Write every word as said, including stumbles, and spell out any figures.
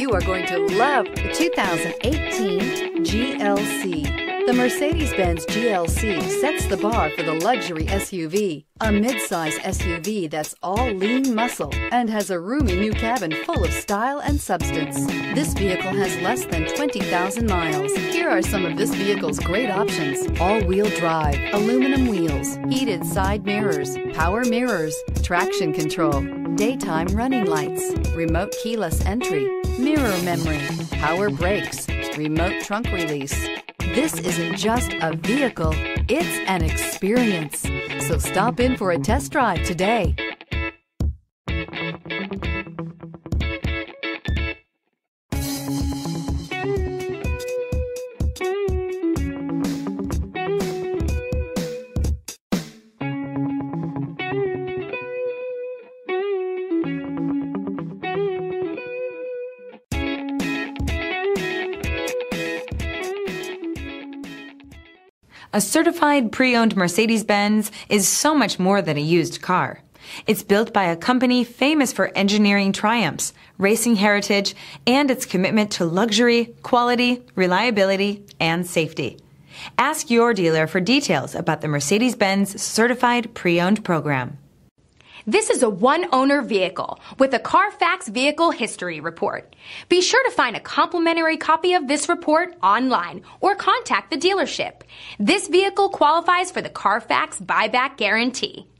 You are going to love the two thousand eighteen G L C. The Mercedes-Benz G L C sets the bar for the luxury S U V, a midsize S U V that's all lean muscle and has a roomy new cabin full of style and substance. This vehicle has less than twenty thousand miles. Here are some of this vehicle's great options: all-wheel drive, aluminum wheels, heated side mirrors, power mirrors, traction control, daytime running lights, remote keyless entry, mirror memory, power brakes, remote trunk release. This isn't just a vehicle, it's an experience. So stop in for a test drive today. A certified pre-owned Mercedes-Benz is so much more than a used car. It's built by a company famous for engineering triumphs, racing heritage, and its commitment to luxury, quality, reliability, and safety. Ask your dealer for details about the Mercedes-Benz Certified Pre-Owned program. This is a one-owner vehicle with a Carfax Vehicle History Report. Be sure to find a complimentary copy of this report online or contact the dealership. This vehicle qualifies for the Carfax Buyback Guarantee.